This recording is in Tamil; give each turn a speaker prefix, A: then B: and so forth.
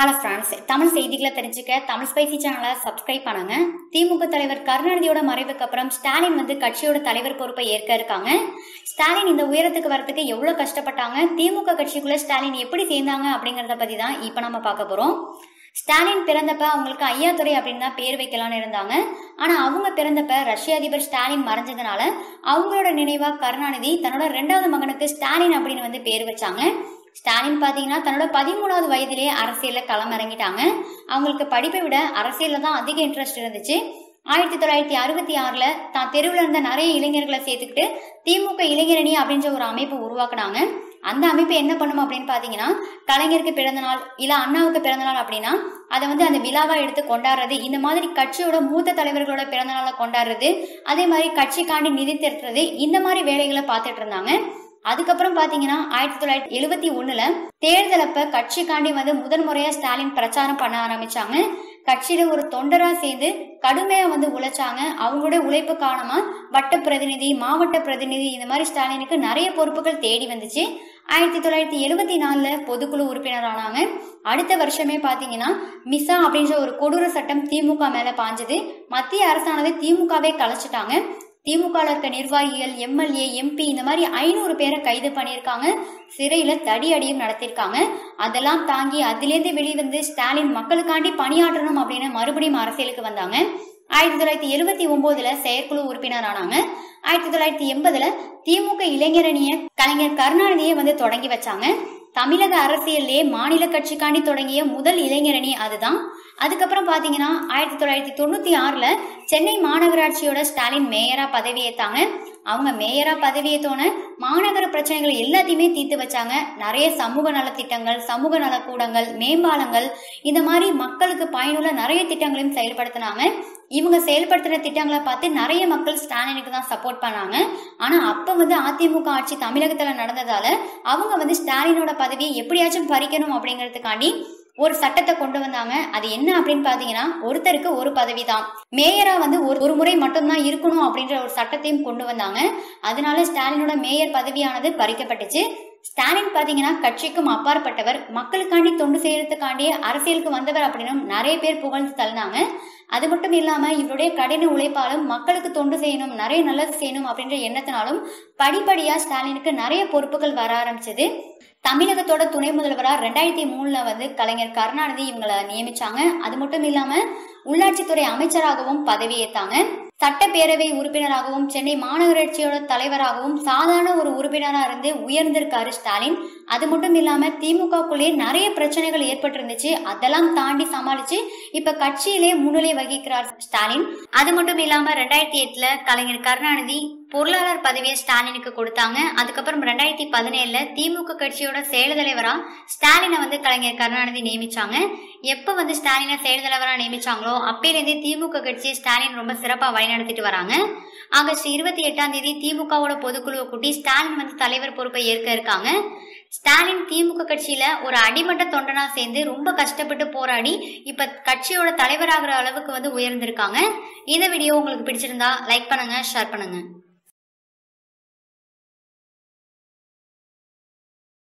A: ஹலோ ஃப்ரெண்ட்ஸ், தமிழ் செய்திகளை தெரிஞ்சுக்க தமிழ் ஸ்பைசி சேனலை சப்ஸ்கிரைப் பண்ணுங்க. திமுக தலைவர் கருணாநிதியோட மறைவுக்கு அப்புறம் ஸ்டாலின் கட்சியோட தலைவர் பொறுப்பை ஏற்க இருக்காங்க. ஸ்டாலின் இந்த உயரத்துக்கு வரதுக்கு எவ்வளவு கஷ்டப்பட்டாங்க, திமுக கட்சிக்குள்ள ஸ்டாலின் எப்படி சேர்ந்தாங்க அப்படிங்கறத பத்தி தான் இப்ப நம்ம பார்க்க போறோம். ஸ்டாலின் பிறந்தப்ப அவங்களுக்கு ஐயாத்துரை அப்படின்னு தான் பேர் வைக்கலான்னு இருந்தாங்க. ஆனா அவங்க பிறந்தப்ப ரஷ்ய அதிபர் ஸ்டாலின் மறைஞ்சதுனால அவங்களோட நினைவா கருணாநிதி தன்னோட 2வது மகனுக்கு ஸ்டாலின் அப்படின்னு பேர் வச்சாங்க. ஸ்டாலின் பாத்தீங்கன்னா தன்னோட 13வது வயதிலேயே அரசியல்ல களமிறங்கிட்டாங்க. அவங்களுக்கு படிப்பை விட அரசியல்ல தான் அதிக இன்ட்ரெஸ்ட் இருந்துச்சு. 1966ல தான் தெருவில் இருந்த நிறைய இளைஞர்களை சேர்த்துக்கிட்டு திமுக இளைஞரணி அப்படின்ற ஒரு அமைப்பு உருவாக்குனாங்க. அந்த அமைப்பு என்ன பண்ணும் அப்படின்னு பாத்தீங்கன்னா, கலைஞருக்கு பிறந்த நாள் இல்ல அண்ணாவுக்கு பிறந்த நாள் அப்படின்னா அதை அந்த விழாவா எடுத்து கொண்டாடுறது, இந்த மாதிரி கட்சியோட மூத்த தலைவர்களோட பிறந்த நாளை கொண்டாடுறது, அதே மாதிரி கட்சிக்காண்டி நிதி திரட்டுறது, இந்த மாதிரி வேலைகளை பார்த்துட்டு இருந்தாங்க. அதுக்கப்புறம் பாத்தீங்கன்னா 1971ல தேர்தலப்ப கட்சிக்காண்டி முதன் முறையா ஸ்டாலின் பிரச்சாரம் பண்ண ஆரம்பிச்சாங்க. கட்சியில ஒரு தொண்டரா சேர்ந்து கடுமையா உழைச்சாங்க. அவங்களோட உழைப்பு காரணமா வட்ட பிரதிநிதி, மாவட்ட பிரதிநிதி, இந்த மாதிரி ஸ்டாலினுக்கு நிறைய பொறுப்புகள் தேடி வந்துச்சு. 1974ல பொதுக்குழு உறுப்பினர் ஆனாங்க. அடுத்த வருஷமே பாத்தீங்கன்னா மிசா அப்படின்ற ஒரு கொடூர சட்டம் திமுக மேல பாஞ்சது. மத்திய அரசானது திமுகவே கலைச்சிட்டாங்க. திமுக இருக்க நிர்வாகிகள், எம்எல்ஏ, எம்பி, இந்த மாதிரி 500 பேரை கைது பண்ணிருக்காங்க. சிறையில தடி அடியும் நடத்திருக்காங்க. அதெல்லாம் தாங்கி அதிலேருந்து வெளிவந்து ஸ்டாலின் மக்களுக்காண்டி பணியாற்றணும் அப்படின்னு மறுபடியும் அரசியலுக்கு வந்தாங்க. 1979ல செயற்குழு உறுப்பினர் ஆனாங்க. 1980ல திமுக இளைஞரணிய கலைஞர் கருணாநிதியை தொடங்கி வச்சாங்க. தமிழக அரசியல்லே மாநில கட்சிக்காண்டி தொடங்கிய முதல் இளைஞரணி அதுதான். அதுக்கப்புறம் பாத்தீங்கன்னா 1996ல சென்னை மாநகராட்சியோட ஸ்டாலின் மேயரா பதவியேத்தாங்க. அவங்க மேயரா பதவியேத்தோன மாநகர பிரச்சனைகள் எல்லாத்தையுமே தீர்த்து வச்சாங்க. நிறைய சமூக நலத்திட்டங்கள், சமூக நலக்கூடங்கள், மேம்பாலங்கள், இந்த மாதிரி மக்களுக்கு பயனுள்ள நிறைய திட்டங்களையும் செயல்படுத்தினாங்க. இவங்க செயல்படுத்தின திட்டங்களை பார்த்து நிறைய மக்கள் ஸ்டாலினுக்கு தான் சப்போர்ட் பண்ணாங்க. ஆனா அப்ப அதிமுக ஆட்சி தமிழகத்துல நடந்ததால அவங்க ஸ்டாலினோட பதவியை எப்படியாச்சும் பறிக்கணும் அப்படிங்கறதுக்காண்டி ஒரு சட்டத்தை கொண்டு வந்தாங்க. அது என்ன அப்படின்னு பாத்தீங்கன்னா, ஒருத்தருக்கு ஒரு பதவி தான், மேயரா ஒரு முறை மட்டும்தான் இருக்கணும் அப்படின்ற ஒரு சட்டத்தையும் கொண்டு வந்தாங்க. அதனால ஸ்டாலினோட மேயர் பதவியானது பறிக்கப்பட்டுச்சு. ஸ்டாலின் பாத்தீங்கன்னா கட்சிக்கும் அப்பாற்பட்டவர், மக்களுக்காண்டி தொண்டு செய்யறதுக்காண்டியே அரசியலுக்கு வந்தவர் அப்படின்னு நிறைய பேர் புகழ்ந்து தள்ளினாங்க. அது மட்டும் இல்லாம இவருடைய கடின உழைப்பாலும் மக்களுக்கு தொண்டு செய்யணும், நிறைய நல்லது செய்யணும் அப்படின்ற எண்ணத்தினாலும் படிப்படியா ஸ்டாலினுக்கு நிறைய பொறுப்புகள் வர ஆரம்பிச்சது. தமிழகத்தோட துணை முதல்வரா 2003ல கலைஞர் கருணாநிதி இவங்களை நியமிச்சாங்க. அது மட்டும் இல்லாம உள்ளாட்சித்துறை அமைச்சராகவும் பதவியேத்தாங்க. சட்டப்பேரவை உறுப்பினராகவும் சென்னை மாநகராட்சியோட தலைவராகவும் சாதாரண ஒரு உறுப்பினரா இருந்து உயர்ந்திருக்காரு ஸ்டாலின். அது மட்டும் இல்லாம திமுகக்குள்ளே நிறைய பிரச்சனைகள் ஏற்பட்டு இருந்துச்சு. அதெல்லாம் தாண்டி சமாளிச்சு இப்ப கட்சியிலே முன்னிலை வகிக்கிறார் ஸ்டாலின். அது மட்டும் இல்லாம 2008ல கலைஞர் கருணாநிதி பொருளாளர் பதவியை ஸ்டாலினுக்கு கொடுத்தாங்க. அதுக்கப்புறம் 2017ல திமுக கட்சியோட செயல் தலைவரா ஸ்டாலினை கலைஞர் கருணாநிதி நியமிச்சாங்க. எப்ப ஸ்டாலினை செயல் தலைவரா நியமிச்சாங்களோ அப்பையிலேருந்தே திமுக கட்சியை ஸ்டாலின் ரொம்ப சிறப்பா வழிநடத்திட்டு வராங்க. ஆகஸ்ட் 28ஆம் தேதி திமுகவோட பொதுக்குழுவை கூட்டி ஸ்டாலின் தலைவர் பொறுப்பை ஏற்க இருக்காங்க. ஸ்டாலின் திமுக கட்சியில ஒரு அடிமட்ட தொண்டனா சேர்ந்து ரொம்ப கஷ்டப்பட்டு போராடி இப்ப கட்சியோட தலைவராகிற அளவுக்கு உயர்ந்திருக்காங்க. இந்த வீடியோ உங்களுக்கு பிடிச்சிருந்தா லைக் பண்ணுங்க, ஷேர் பண்ணுங்க.